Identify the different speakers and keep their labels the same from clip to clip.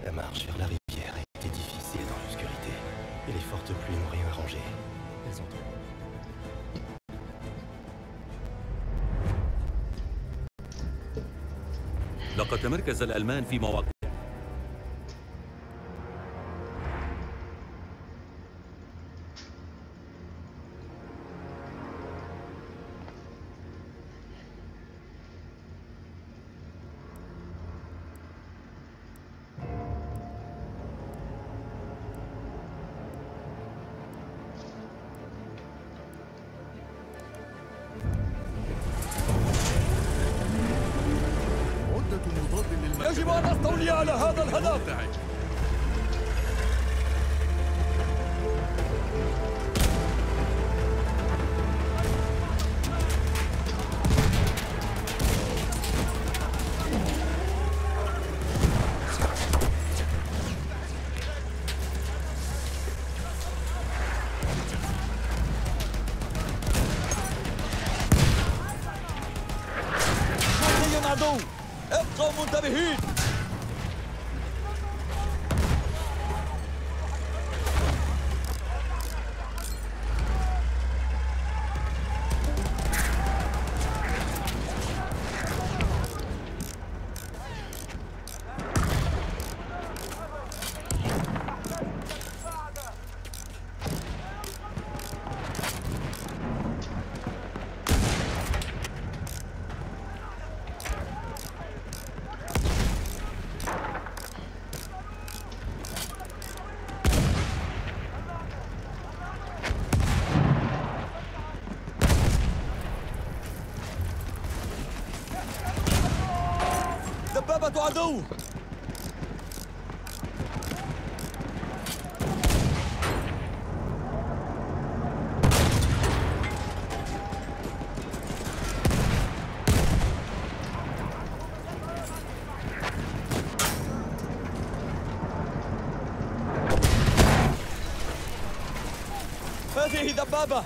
Speaker 1: La marche vers la rivière a été difficile dans l'obscurité, et les fortes pluies n'ont rien arrangé. Elles ont trop.
Speaker 2: لقد تمركز الألمان في مواقع
Speaker 3: يجب أن أستولي على هذا الهدف. جندي عدو، ابقوا منتبهين. دبابة عدو. هذه دبابة.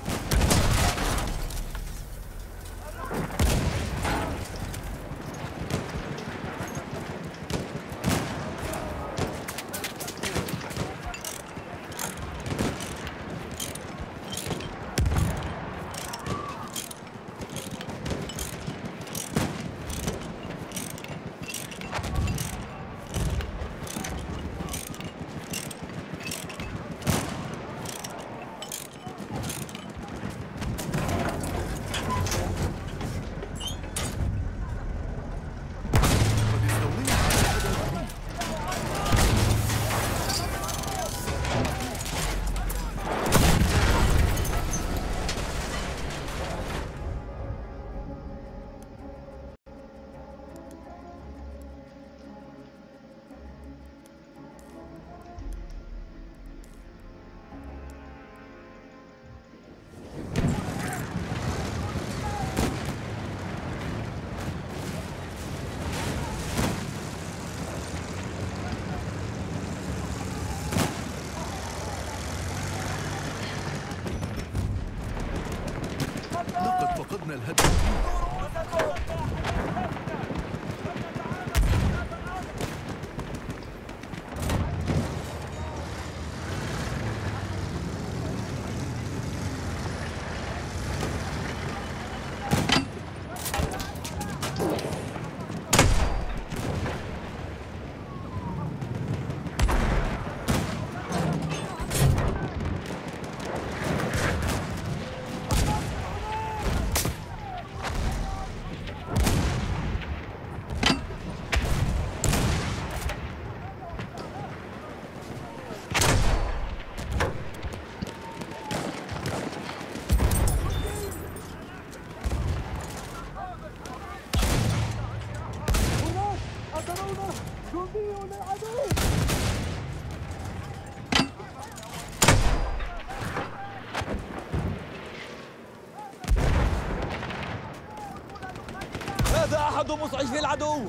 Speaker 4: فقدنا الهدف.
Speaker 3: هذا أحد مسعفي العدو.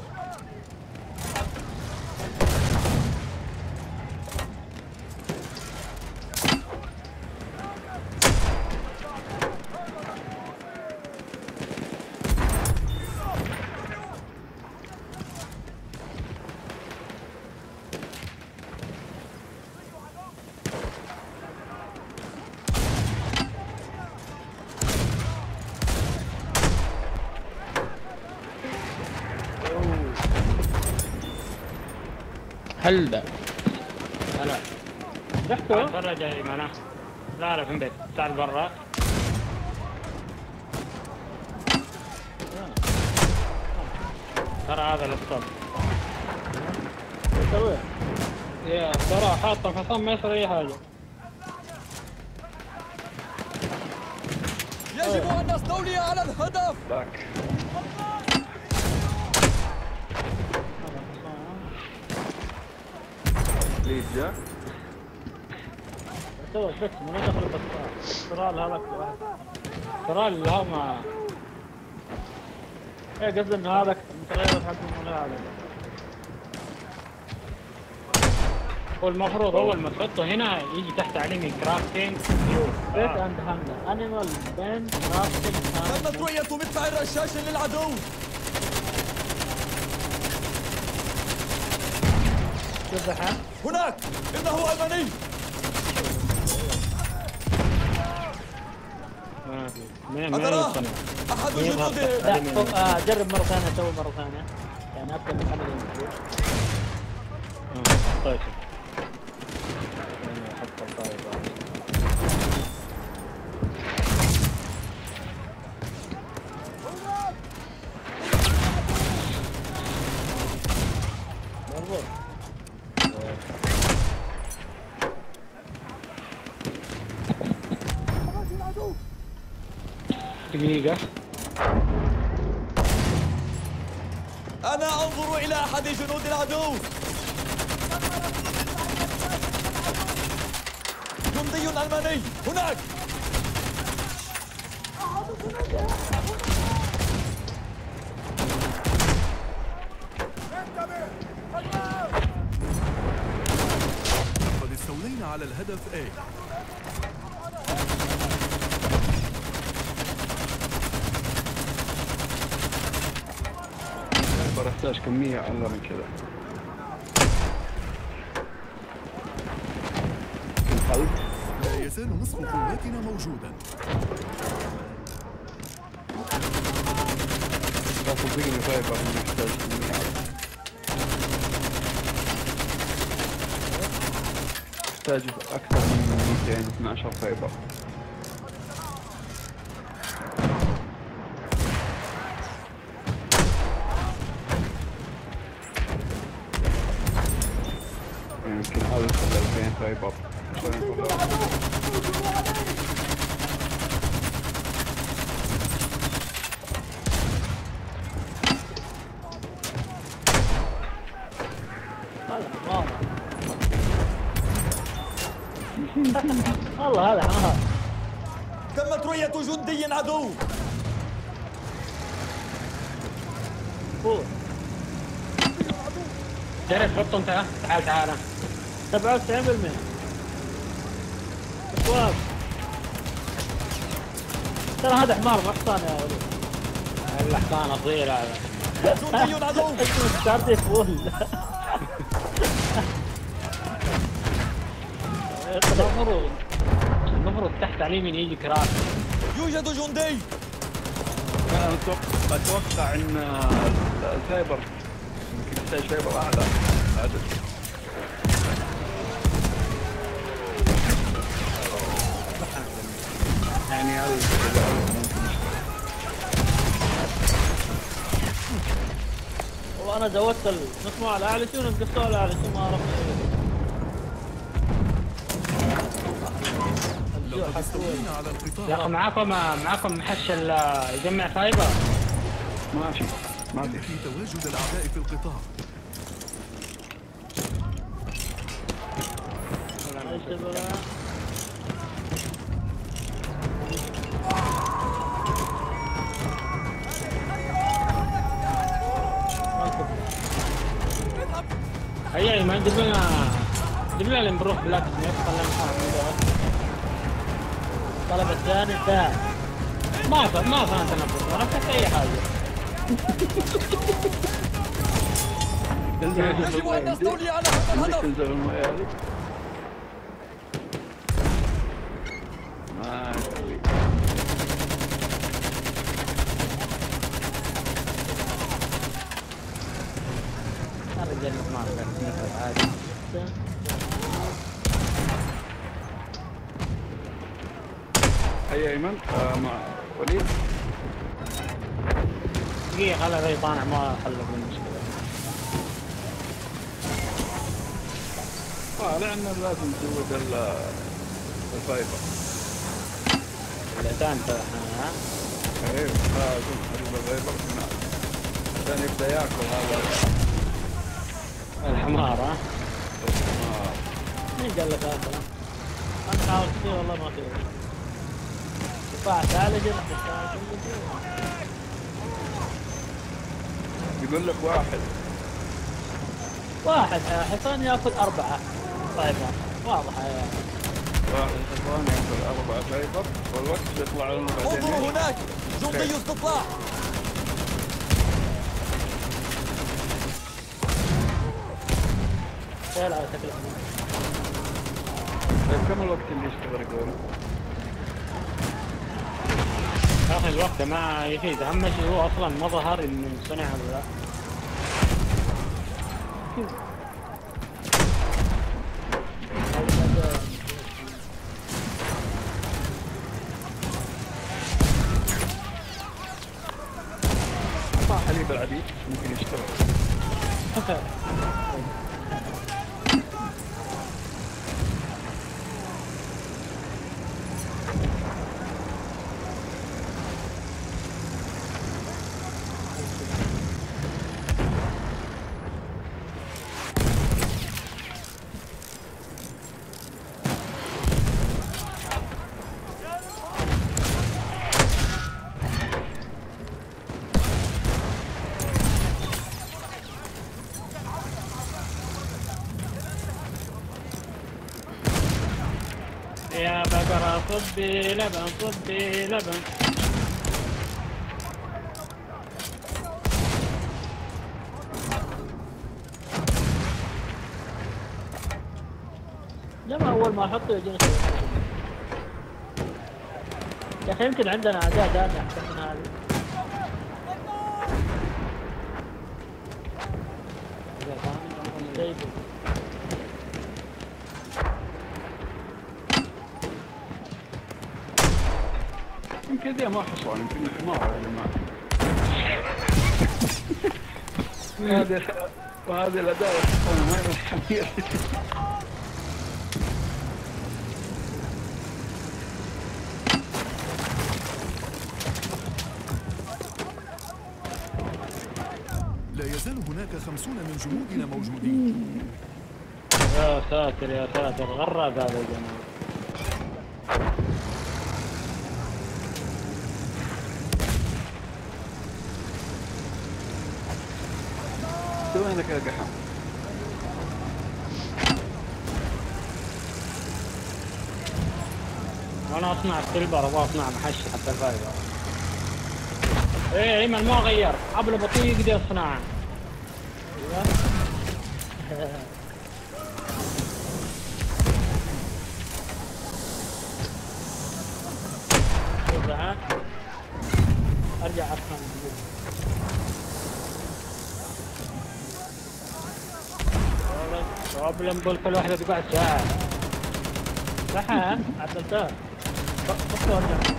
Speaker 5: هلا
Speaker 6: هلا
Speaker 5: رحتوا؟
Speaker 6: برا جاي معنا. لا في البيت، تعال برا. ترى هذا الاسطول
Speaker 5: سويه
Speaker 6: يا ترى حاطه في حصان ما يصير اي حاجه.
Speaker 3: يجب أن نستولي على الهدف.
Speaker 5: باك ليش جا؟
Speaker 6: سوى بس من دخل البطال. ترى هذاك ترى اللي هم ايه قصدي انه هذاك المتغير حق الملاعب. هو المفروض اول ما تحطه هنا يجي تحت عليه كرافتنج
Speaker 5: بيت اند هانجر انيمال بين كرافتنج.
Speaker 3: تمت رؤية مدفع الرشاش للعدو.
Speaker 5: شوف الحين
Speaker 3: هناك إنه ألماني. أتراه أحد جنوده.
Speaker 5: لا جرب مرة ثانية، سوي مرة ثانية يعني أكثر من 5 دقايق.
Speaker 6: طيب دقيقة.
Speaker 3: أنا أنظر إلى أحد جنود العدو. جندي ألماني هناك.
Speaker 4: قد استولينا على الهدف A.
Speaker 5: احتاج كمية أقل من كذا. القلب
Speaker 4: لا يزال نصف قواتنا موجودا.
Speaker 5: لا تصدقني فايبر نحتاج كمية أقل. نحتاج أكثر من 212 فايبر. يمكن هذا 2000 فايبر. والله هذا حمار.
Speaker 3: تمت رؤية جندي عدو.
Speaker 6: جرب حطه انت. تعال
Speaker 5: 97%. شباب ترى هذا حمار مو حصان يا ولد.
Speaker 6: الحصان اصيل هذا.
Speaker 3: جندي عدو.
Speaker 5: اسمه ستارتي فول.
Speaker 6: المفروض تحت على اليمين يجي كراك.
Speaker 3: يوجد جندي.
Speaker 5: انا اتوقع ان الفايبر يمكن يحتاج فايبر اعلى عدد. يعني هذا والله انا زودت النصمة على اعلى شيء ونقصوها على اعلى شيء ما عرفت.
Speaker 4: لقد استولينا على القطاع.
Speaker 6: يا اخي معاكم محش يجمع فايبر.
Speaker 5: ماشي ما في.
Speaker 4: في تواجد الأعداء في القطاع.
Speaker 6: هيا ايمن جيب لنا اللي بنروح بلاك سميث. خلينا
Speaker 5: الطلب الثاني انتهى.
Speaker 6: ما فهمت انا بس انا فهمت اي حاجه.
Speaker 3: يجب أن نستولي على هذا الهدف.
Speaker 5: تنزل المويه هذه ما يسوي.
Speaker 6: رجال نطمع عادي.
Speaker 7: هيا ايمن مع وليد.
Speaker 6: دقيقة خلى ذي طالع ما حل المشكلة.
Speaker 7: لأن لازم نزود الفايبر.
Speaker 6: الليتان احنا
Speaker 7: ايه لازم نزود الفايبر هنا عشان يبدأ ياكل هذا
Speaker 6: الحمار. ها؟
Speaker 7: الحمار.
Speaker 5: مين قال لك هذا؟ انا حاولت فيه والله ما فيه. دفاع ثالث
Speaker 7: يقول لك
Speaker 5: واحد حصان ياكل 4 فايبر واضحة يعني.
Speaker 7: واحد حصان ياكل 4 فايبر والوقت يطلع لنا بعدين.
Speaker 3: انظروا هناك جندي استطلاع.
Speaker 5: شايل على شكل حمار.
Speaker 7: طيب كم الوقت اللي يشتغل يقول؟
Speaker 6: اخي الوقت ما يفيد، اهم شيء هو اصلا ما ظهر انه صنع ولا لا.
Speaker 7: حليب العبيد ممكن يشتغل.
Speaker 6: يا بقرة صبي لبن صبي لبن.
Speaker 5: لما اول ما احطه يجيني يا اخي يمكن عندنا اداء ثاني احسن من هذه.
Speaker 7: يمكن ذي ما حصل يمكن حمار يا جماعة. وهذه الأداة يحصلون ما الحمير.
Speaker 4: لا يزال هناك 50 من جنودنا موجودين.
Speaker 6: يا ساتر يا ساتر، غرق هذا يا جماعة.
Speaker 7: وينك يا قحم؟
Speaker 6: وانا اصنع السيلفر ابغى اصنع محش حتى الفايبر. ايه ايمن ما غير، عبله بطيء يقدر يصنعها.
Speaker 5: ارجع افهم.
Speaker 6: بروبلم بول كل واحدة تقعد ساعة.
Speaker 5: صح عدلتها. بص ارجع.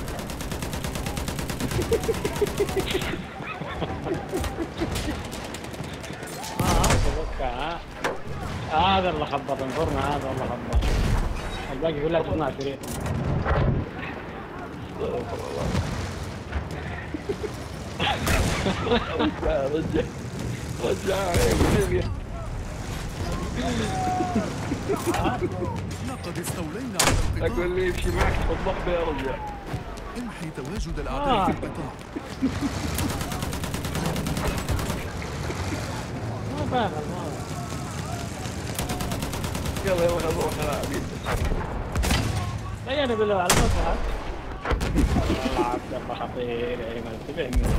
Speaker 6: اتوقع هذا اللي خبط انظرنا، هذا اللي خبط. الباقي كلها تصنع سريع.
Speaker 7: رجع
Speaker 4: لقد استولينا على القطاع.
Speaker 7: اقول لي يمشي معك في الضحبه يا رجال.
Speaker 4: امحي تواجد الاعداء في القطاع.
Speaker 5: ما فاهم ما
Speaker 7: يلا يلا نروح يا عبيد.
Speaker 5: بينا بالله على المصلحة.
Speaker 6: والله عبد الله خطير يا ايمن، تبعني.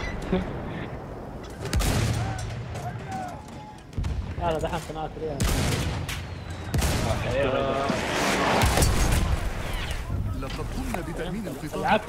Speaker 5: هذا دحين صناعة ريال.
Speaker 4: لقد قمنا بتأمين القطاع.
Speaker 5: العكس.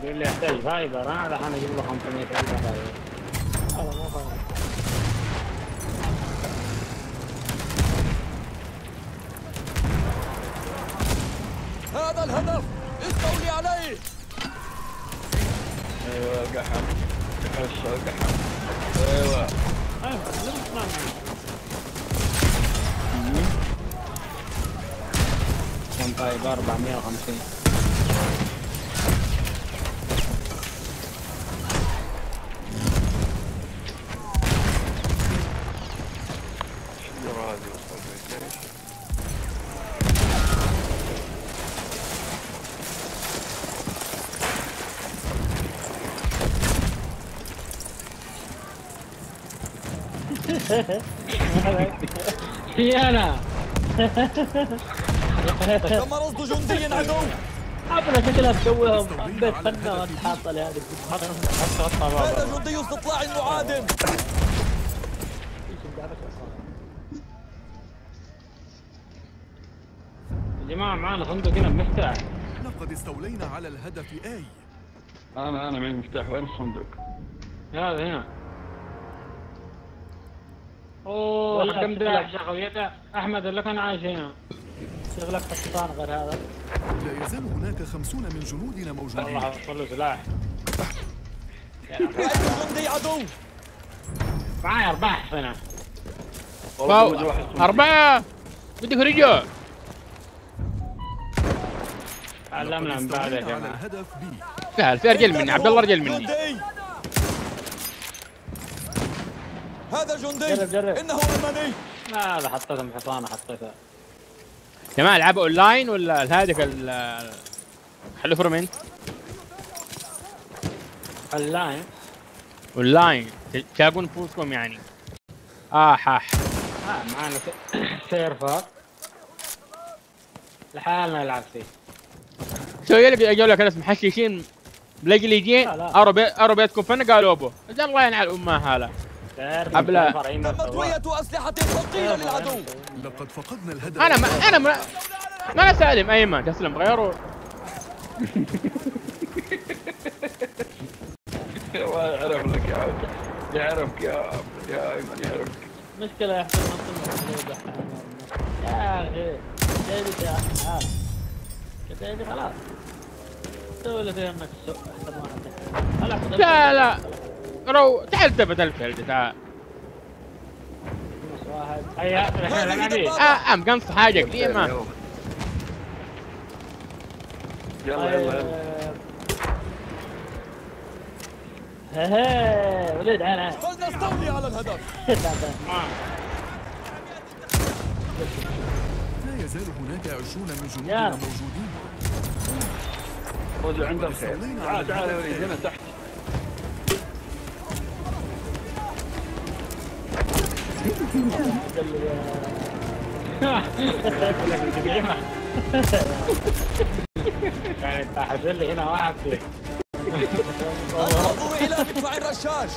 Speaker 6: يقول لي يحتاج فايبر، انا الحين اجيب له 500 فايبر. هذا مو فايبر.
Speaker 3: هذا الهدف استولي عليه.
Speaker 7: ايوه قحم قحم. ايوه
Speaker 6: كم فايبر؟ 450. هي انا
Speaker 3: تم رصد جندي عدو.
Speaker 5: عبنا شكلها تسويهم بيت فنة وانت حاطة لي هذه.
Speaker 3: هذا جندي استطلاع معادن.
Speaker 6: يا جماعة معانا صندوق هنا بمفتاح.
Speaker 4: لقد استولينا على الهدف آي.
Speaker 7: انا من المفتاح. وين الصندوق؟
Speaker 6: هذا هنا. اوه كم سلاح شغل احمد اللي كان عايش هنا.
Speaker 5: شغلك حصان غير هذا.
Speaker 4: لا يزال هناك 50 من جنودنا موجودين.
Speaker 6: والله حصل له سلاح.
Speaker 3: رأيت جندي عدو.
Speaker 6: معايا 4 حصنة.
Speaker 8: 4 بدك رجع.
Speaker 6: علمنا من بعد يا
Speaker 4: على
Speaker 6: جماعة.
Speaker 4: الهدف بي.
Speaker 8: سهل، في ارجل مني، عبد الله ارجل مني.
Speaker 3: جندي. هذا جندي.
Speaker 5: جرب.
Speaker 3: انه الماني.
Speaker 6: لا هذا حطيتهم حصانة حطيتها.
Speaker 8: جماعة العبوا اونلاين ولا هذاك خلوا فورمنت؟
Speaker 6: اللاين.
Speaker 8: اونلاين تلاقون نفوسكم يعني. حاح.
Speaker 6: معانا سيرفر. لحالنا نلعب فيه.
Speaker 8: سو يلي اجوا لك ناس محششين بلاقي اللي يجي اروا بيتكم فن قالوا ابو الله ينعل امها هلا.
Speaker 6: أبلا.
Speaker 3: تمت وية أسلحة ثقيلة للعدو.
Speaker 4: لقد فقدنا الهدف.
Speaker 8: انا ما سالم ايمن تسلم غيره.
Speaker 7: يعرف لك يا عبد. يعرفك يا ايمن يعرفك.
Speaker 5: مشكلة يا حسين يا اخي جايبك يا اخي جايبك خلاص سوي اللي فيها انك احسن واحد.
Speaker 8: لا تعال تبت الفيلد تعال.
Speaker 5: واحد
Speaker 6: هيا الحين العبي.
Speaker 8: قنص حاجة قديمة.
Speaker 7: يلا
Speaker 5: هي ولد انا
Speaker 3: فلنستولي على الهدف.
Speaker 4: لا يزال هناك 20 من جنودنا موجودين.
Speaker 7: خذ عند الخير. تعال يا وليد هنا تحت.
Speaker 6: يعني انت حاصل لي هنا واحد فيك.
Speaker 3: انظروا الى مدفع الرشاش.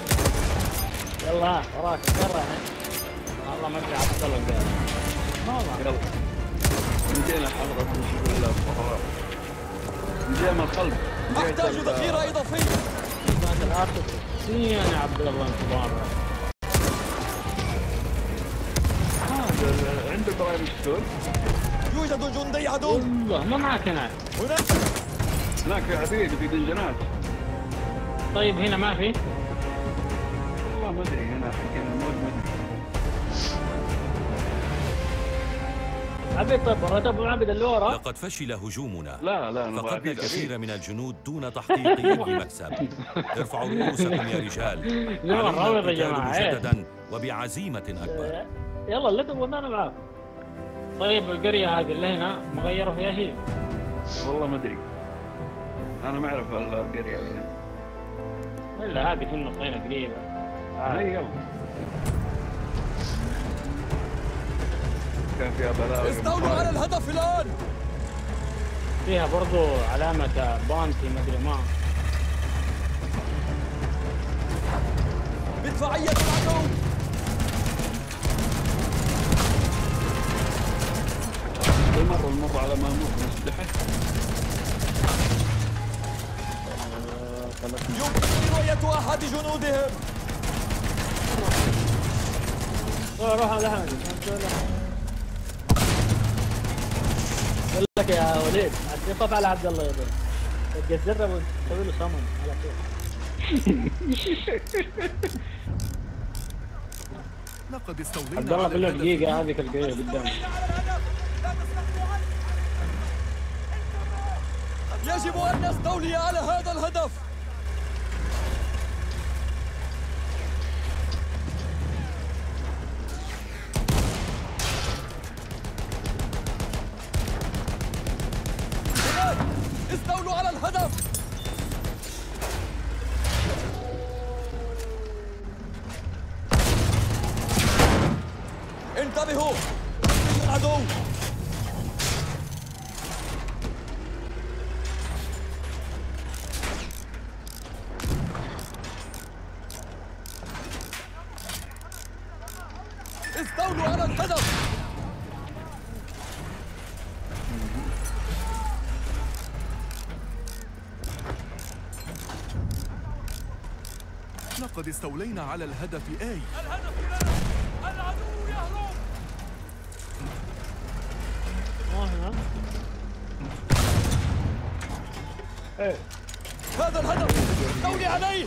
Speaker 5: يلا وراك برا.
Speaker 6: والله ما ادري عبد الله قال.
Speaker 7: يلا. انتهينا الحلقة بسم الله الرحمن الرحيم. انتهينا القلب.
Speaker 3: احتاج ذخيرة اضافية.
Speaker 6: يا عبد الله انت بارا.
Speaker 7: عندك برايم ستون؟
Speaker 3: يوجد جندي عدو.
Speaker 6: والله ما معك هناك.
Speaker 7: هناك في عبيد في دنجنات.
Speaker 6: طيب هنا ما في؟
Speaker 7: والله ما ادري هنا حقين الموت ما ادري.
Speaker 5: عبيد طيب ورا ابو عبيد اللي ورا.
Speaker 2: لقد فشل هجومنا.
Speaker 7: لا
Speaker 2: فقدنا الكثير من الجنود دون تحقيق اي مكسب. ارفعوا رؤوسكم يا رجال. علينا القتال مجددا وبعزيمة اكبر.
Speaker 5: يلا اللي تبغى انا معاك.
Speaker 6: طيب القرية هذه اللي هنا مغيرة فيها شيء؟
Speaker 7: والله ما ادري. انا ما اعرف القرية هنا.
Speaker 6: الا هذه في النصين قريبة.
Speaker 7: هي يلا. كان فيها بلاوي.
Speaker 3: استولوا على الهدف الان.
Speaker 6: فيها برضو علامة بانتي ما ادري ما.
Speaker 3: مدفعية العدو.
Speaker 7: المر على ما نمر نسلحه.
Speaker 3: يمكن رؤية أحد جنودهم.
Speaker 5: روح على هذا. اقول لك يا وليد اتصف على عبد الله يضل تجرب وتسوي له صمم على طول.
Speaker 4: لقد استولينا
Speaker 6: عبد الله
Speaker 4: على
Speaker 6: بالله
Speaker 4: الهدف.
Speaker 6: دقيقة هذيك الجاية قدامي.
Speaker 3: يجب أن نستولي على هذا الهدف. هناك استولوا على الهدف. انتبهوا العدو. استولوا على الهدف.
Speaker 4: لقد استولينا على الهدف آي.
Speaker 3: الهدف لنا. العدو يهرب.
Speaker 5: هنا
Speaker 6: ايه
Speaker 3: هذا الهدف استولي عليه.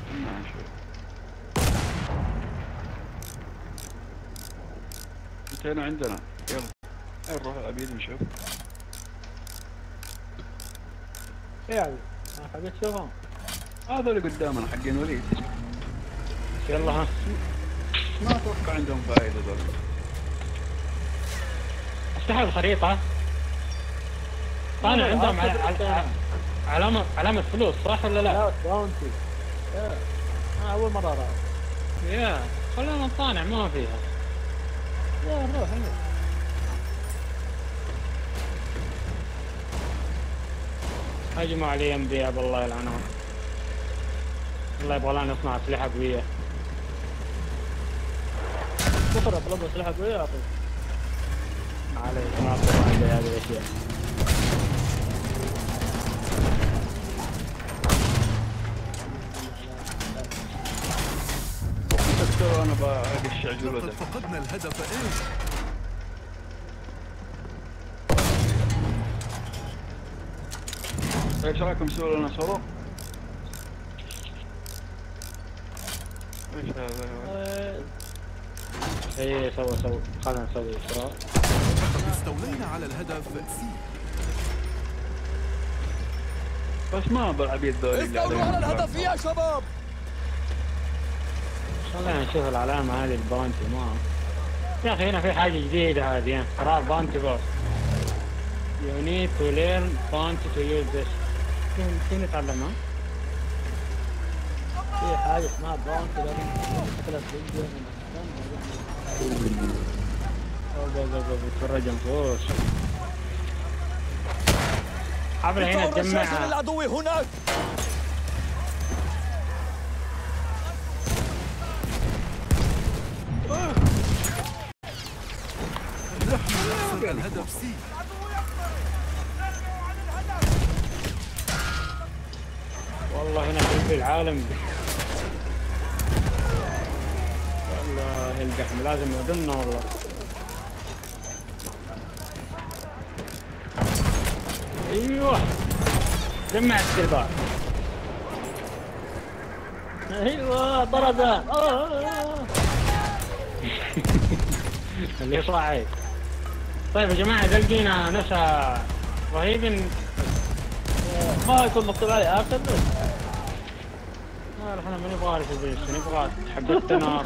Speaker 7: انتهينا عندنا. يلا نروح العبيد نشوف.
Speaker 5: ايه يعني ما حبيت تشوفهم.
Speaker 7: هذا اللي قدامنا حقين وليد.
Speaker 6: يلا ها.
Speaker 7: ما اتوقع عندهم فائدة دول.
Speaker 6: افتح الخريطة. طالع عندهم علامة فلوس صح ولا لا؟
Speaker 5: لا باونتي. انا اول مرة راح.
Speaker 6: يا خلينا نطالع ما فيها.
Speaker 5: يا روح هنا.
Speaker 6: هجموا علي انبياء بالله يلعنهم. الله يبغى لنا نصنع اسلحة قوية.
Speaker 5: كفر اطلب اسلحة قوية يا اخي.
Speaker 6: علي ما اطلب عندي هذه الاشياء.
Speaker 7: دكتور انا بقش عجولة.
Speaker 4: لقد فقدنا الهدف آي.
Speaker 7: ايش رايكم نسوي لنا صاروخ؟ ايش هذا؟
Speaker 6: ايه سوى خلنا نسوي إسراء.
Speaker 4: لقد استولينا على الهدف سي.
Speaker 7: بس ما بالعبيد ذول اللي
Speaker 3: استولوا على
Speaker 7: عليهم.
Speaker 3: الهدف يا شباب.
Speaker 6: خلينا نشوف العلامة هذه البانتي ما يا اخي هنا في حاجة جديدة هذه قرار بانتي بوس. You need to learn bounty to use this. كيف نتعلمها؟
Speaker 5: في حاجة اسمها باونتي لازم تاكلها فيديو من
Speaker 6: بتفرج انفوس. حاول هنا
Speaker 3: ادفعوا الرشاشة
Speaker 6: تجمع.
Speaker 3: للعدو هناك.
Speaker 4: نحن الهدف سي.
Speaker 6: والله هنا في العالم والله القحم لازم يودنا والله. ايوه جمع السربات.
Speaker 5: ايوه طرزان.
Speaker 6: اللي صاعد. طيب يا جماعة إذا لقينا نسا رهيب
Speaker 5: ما يكون مكتوب عليه اخر بس.
Speaker 6: احنا ما نبغى في البيت نبغى حق النار.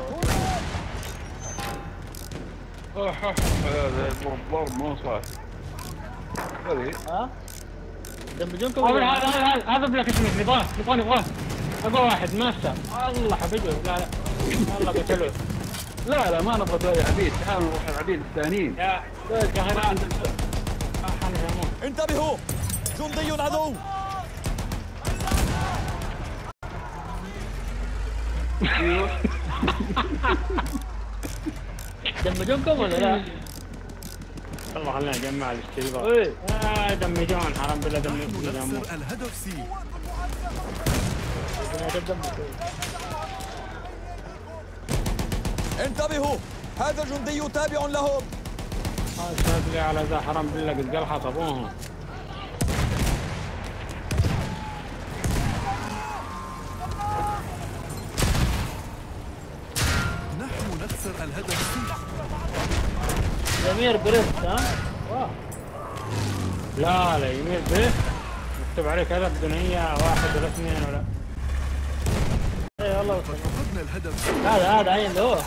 Speaker 7: هذا ضرب مو صح. هذه
Speaker 5: ها دمجونكم
Speaker 6: هذا بلاك اسمه نبغاه ابغى واحد ماستر. الله حبيبي لا والله قتلوه.
Speaker 7: لا ما نبغى ذول العبيد. تعالوا نروح العبيد الثانيين.
Speaker 6: يا اخي لا
Speaker 3: انتبهوا جندي عدو.
Speaker 5: دمجونكم ولا لا؟
Speaker 6: والله خلينا نجمع الاستيبار. دمجون حرام بالله دمجون.
Speaker 4: نخسر الهدف سي.
Speaker 3: انتبهوا، هذا جندي تابع لهم.
Speaker 6: صدقي على ذا حرام بالله قد قال خطبوهم.
Speaker 4: نحن نخسر الهدف فيه.
Speaker 5: يمير بريست ها؟ واو.
Speaker 6: لا يمير بريست مكتوب عليك هدف دنيا 1 ولا 2 ولا.
Speaker 5: اي والله
Speaker 4: فقدنا الهدف.
Speaker 5: هذا عين اللي هو.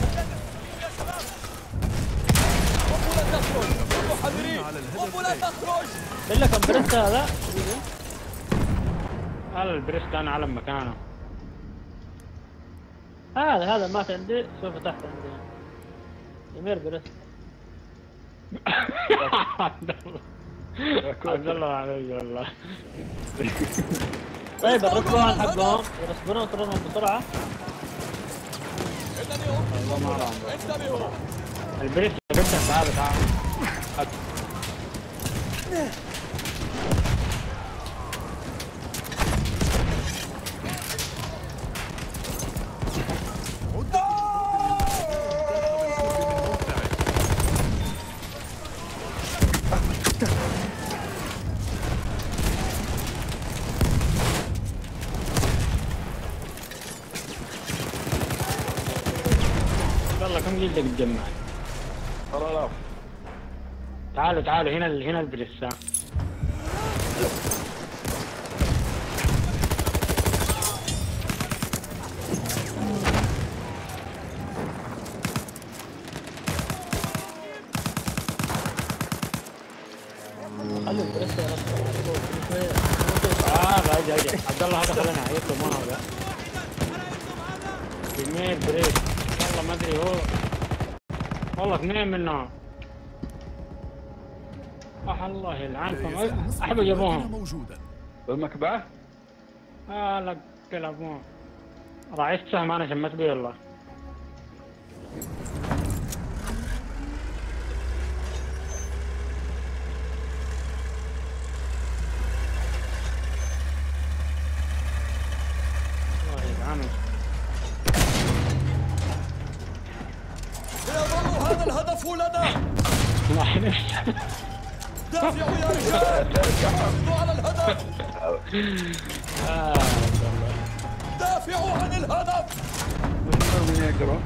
Speaker 3: ولا تخرج، محاذرين، ولا تخرج.
Speaker 5: بالله كان بريست هذا؟
Speaker 6: هذا البريست انا علم مكانه.
Speaker 5: هذا مات عندي، سوف تحت عندي. يمير بريست.
Speaker 6: عبد الله علي والله.
Speaker 5: طيب الركبان حقهم يرسبون ويطردون بسرعة.
Speaker 3: انتبهوا.
Speaker 6: البريست جبته. تعال. والله كم جلدك تجمع؟ تعالوا هنا البريست.
Speaker 5: خلي البريست
Speaker 6: اجي عبد الله هذا خلينا يطلب ما هذا. يمين بريست والله ما ادري هو والله 2 منهم. الله يلعنكم. احب جابوهم
Speaker 7: بالمكبعة.
Speaker 6: لا كلابون راعيت سهم انا شمت بيه والله. الله يلعنك.
Speaker 3: سيظل هذا الهدف لنا.
Speaker 6: الله ينفع.
Speaker 3: دافعوا يا رجال، حافظوا على الهدف. دافعوا عن الهدف.
Speaker 7: من يقرأ؟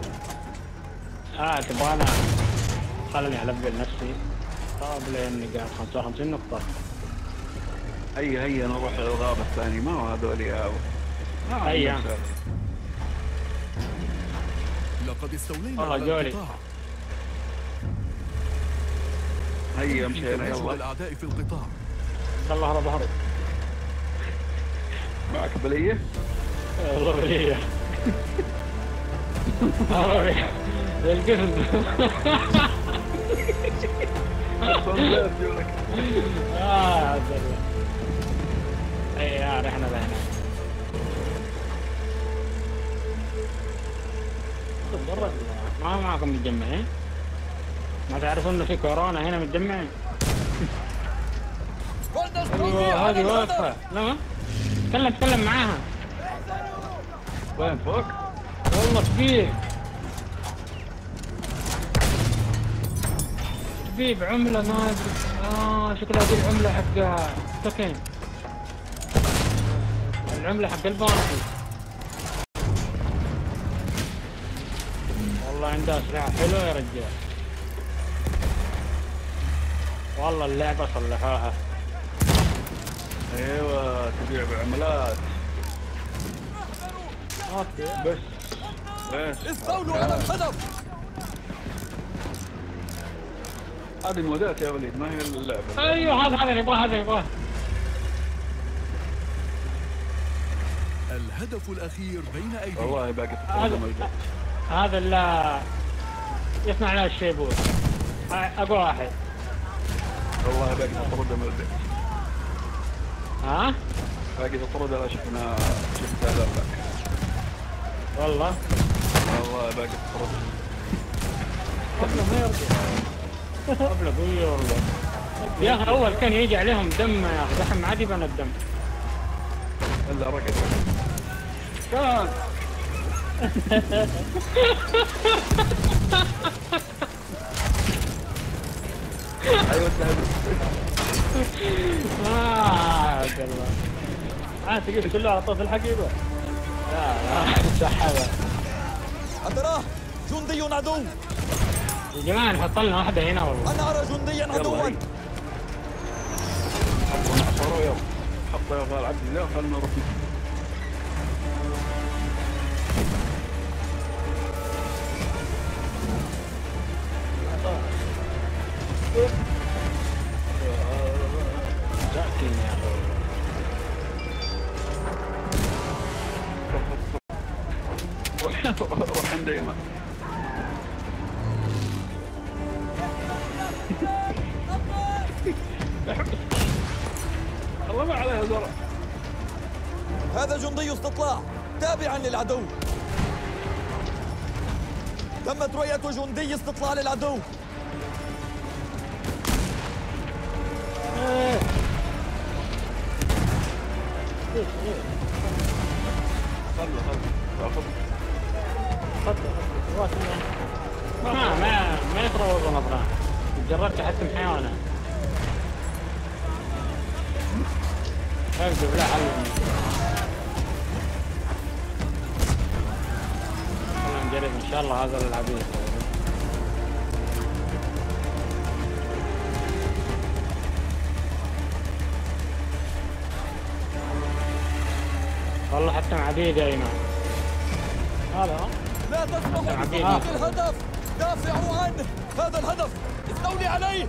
Speaker 6: تبغانا خلني ألبل نفسي قبل إني قاعد 55 نقطة.
Speaker 7: هيا نروح للغابة الثانية. ما هو هذول يا
Speaker 6: هيا.
Speaker 4: لقد استولينا
Speaker 6: والله
Speaker 4: على
Speaker 6: جولي.
Speaker 4: القطاع.
Speaker 7: هيا مشينا
Speaker 4: يلا.
Speaker 7: يلا.
Speaker 4: الأعداء في القطاع.
Speaker 6: الله هرب هرب.
Speaker 7: معك بلية؟
Speaker 6: والله بلية. القسم. عبد الله. رحنا لهنا. ما معكم متجمعين؟ ما تعرفون انه في كورونا هنا متجمعين؟ ايوه هذه واقفة. لا تكلم معاها.
Speaker 7: وين فوق؟
Speaker 6: والله كبير بعملة ما ادري. شكلها دي العملة حق سكن. العملة حق البانكي. والله عندها أسلحة حلوة يا رجال. والله اللعبة صلحوها.
Speaker 7: ايوه تبيع بعملات.
Speaker 6: بس
Speaker 3: استولوا على الهدف.
Speaker 7: هذه مودات يا وليد ما هي اللعبة.
Speaker 6: ايوه هذا يبغاه.
Speaker 4: الهدف الأخير بين أيدينا.
Speaker 7: والله باقي تتقدم البيت.
Speaker 6: هذا اللي يصنع لنا الشيبوت. اقوى واحد.
Speaker 7: والله باقي تطرد من البيت.
Speaker 6: ها؟
Speaker 7: باقي تطرد على شفت هذا لك.
Speaker 6: والله
Speaker 7: باقي تطرد.
Speaker 6: قبل ما يرجع. قبل قوي والله. يا اخي اول كان يجي عليهم دم يا اخي، دحين ما عاد يبان الدم.
Speaker 7: الا ركض. كمان ايوه
Speaker 6: الله تجيب كله على طرف الحقيبة. لا سحبه.
Speaker 3: أتراه جندي عدو.
Speaker 6: يا جماعة نحط لنا واحدة هنا والله.
Speaker 3: أنا أرى جنديا عدوا.
Speaker 7: حطوا نحصروا يلا. حطوا يا غال عبد الله خلنا نروح. روح عند ايمن. الله ما عليها زرع.
Speaker 3: هذا جندي استطلاع تابعا للعدو. تمت رؤية جندي استطلاع للعدو.
Speaker 6: ما يتروض نظران. جربت احكم حيوانه. اكذب لا حل. خلينا نجرب ان شاء الله هذا العبيد. والله حتى عبيد يا إمام. هذا
Speaker 3: لا تسمحوا بسقوط الهدف. دافعوا عنه. هذا الهدف استولي عليه.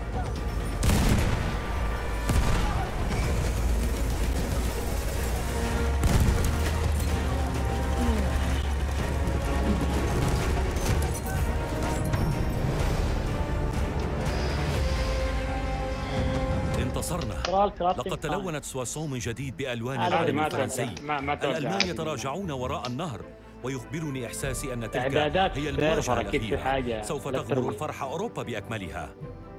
Speaker 2: انتصرنا. لقد تلونت سواسون من جديد بألوان العلم الفرنسي. الألمان يتراجعون وراء النهر، ويخبرني إحساسي أن تلك هي المواجهة الأخيرة. سوف تغمر الفرح أوروبا بأكملها.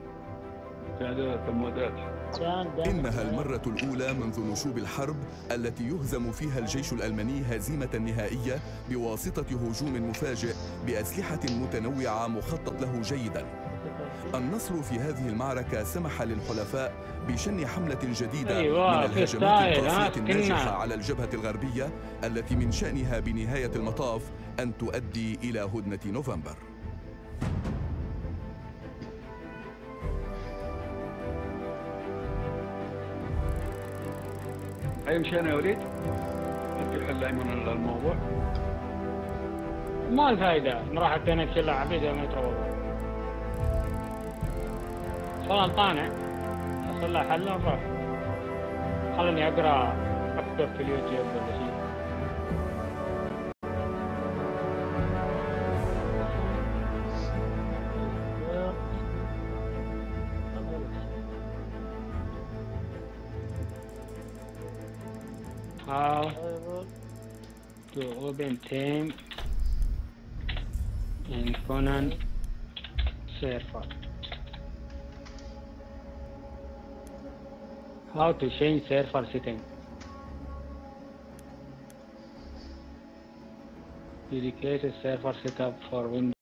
Speaker 4: إنها المرة الأولى منذ نشوب الحرب التي يهزم فيها الجيش الألماني هزيمة نهائية بواسطة هجوم مفاجئ بأسلحة متنوعة مخطط له جيداً. النصر في هذه المعركة سمح للحلفاء بشن حملة جديدة من الهجمات القاسية الناجحة على الجبهة الغربية التي من شأنها بنهاية المطاف أن تؤدي إلى هدنة نوفمبر.
Speaker 7: هاي مشينا يا وليد. بدي حل ايمن الموضوع.
Speaker 6: ما الفائدة نروح حتى نكسر عبيد ما يتروض. خلاص طانع حصل له حل نروح. خلني اقرا اكتب في اليوتيوب ولا شيء. How to open team in Conan server. How to change server setting. Dedicated server setup for Windows.